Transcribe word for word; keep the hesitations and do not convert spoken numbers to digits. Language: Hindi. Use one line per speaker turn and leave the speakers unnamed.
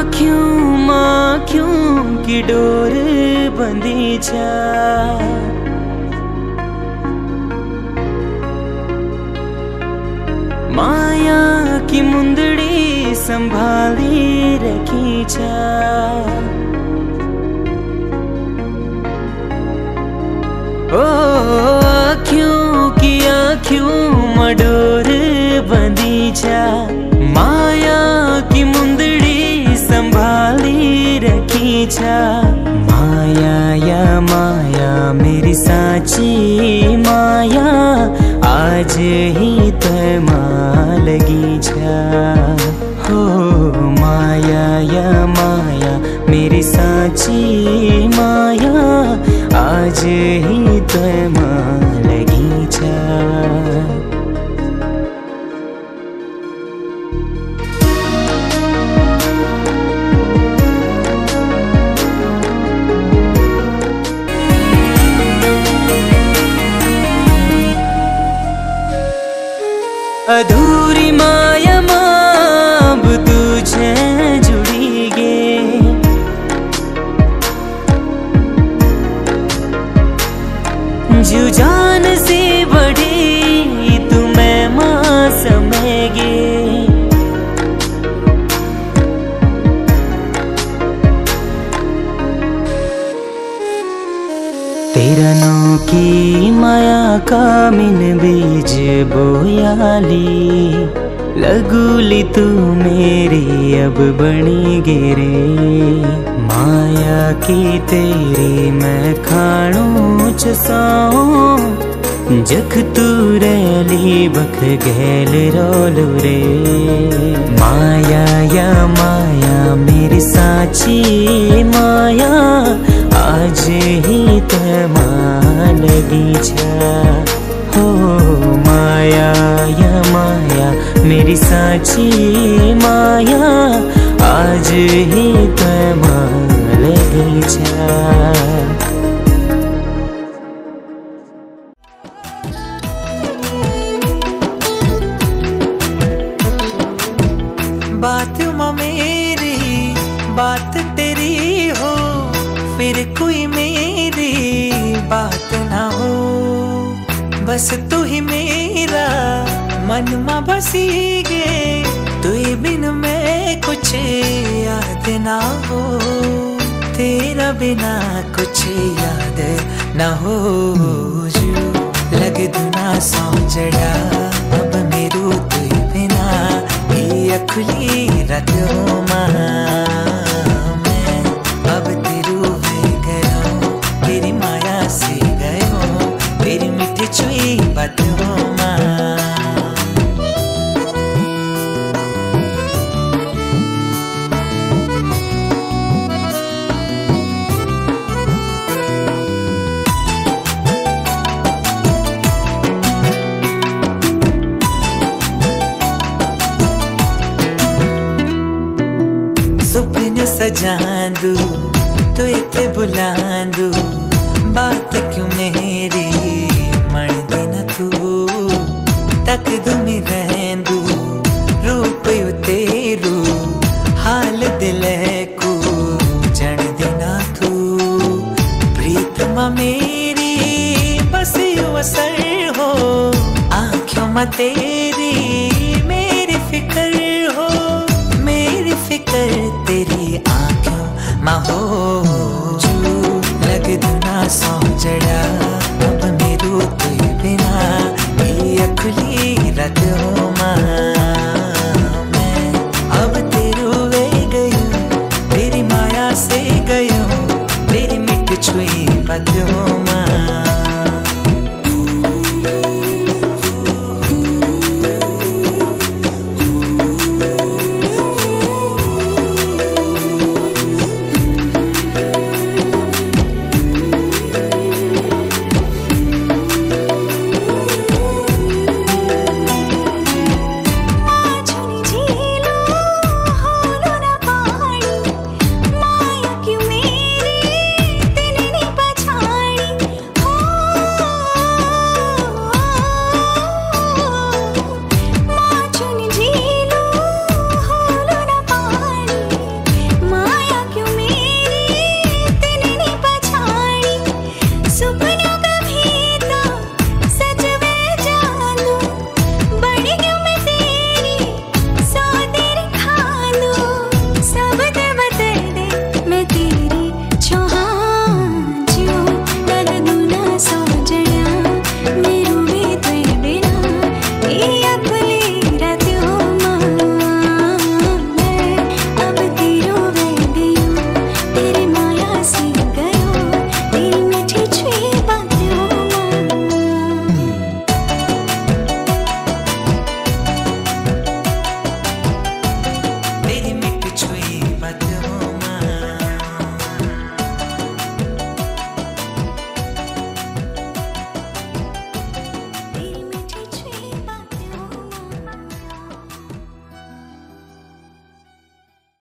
आँखों माखों की डोर बंधी जा, माया की मुंदड़ी संभाली रखी जा। ओ आँखों की आँखों मडोर बंधी जा, माया की मुंदड़ी संभाली रखी जा। माया या माया मेरी साची माया, आज ही तय माँ लगी जा। हो माया या माया मेरी साची माया, आज ही तय माँ लगी जा। अधूरी माया माब तुझे जुड़ी गे, जो जान से बड़ी तुम्हें माँ समझेगे। तेरा नौ की माया का मिन बीज बोयाली, लगूली तू मेरी अब बनी गिरे। माया की तेरी मैं खाणू चसाऊं, जख तू रैली बख गैल रोलू रे। माया या माया मेरी साची माया, आज ही तय माँ लगी जा। हो माया या माया मेरी साची माया, आज ही तय माँ लगी जा।
बात माँ मेरी बात तेरी हो, फिर कोई मेरी बात ना हो। बस तू ही मेरा मन माँ बसी गे, तू ही बिन मैं कुछ याद ना हो। तेरा बिना कुछ याद ना हो। जो लग दुना सौ जड़ा अब मेरू तू बिना, ये खुली रत हो माँ। मैं अब तेरू है गयो, तेरी माया से गयो, तेरी मीठी छुई बात हो माँ। सुपने सजांदू तो इतने बुलांदू, बात क्यों मेरी मन देना तू। तक दुमी रहंदू रूप यू तेरू, हाल दिल को जन देना तू। प्रीतमा मेरी बस यू असर हो, आँखों में तेरी मेरी फिक्र हो। मेरी फिक्र तेरी आँखों माँ हो। जो लग दुना सौ जड़ा अब मेरू तू बिना, ये खुली रत हो माँ। मैं अब तेरू वे गयो, तेरी माया से गयो, तेरी मिठ छुई बात हो माँ।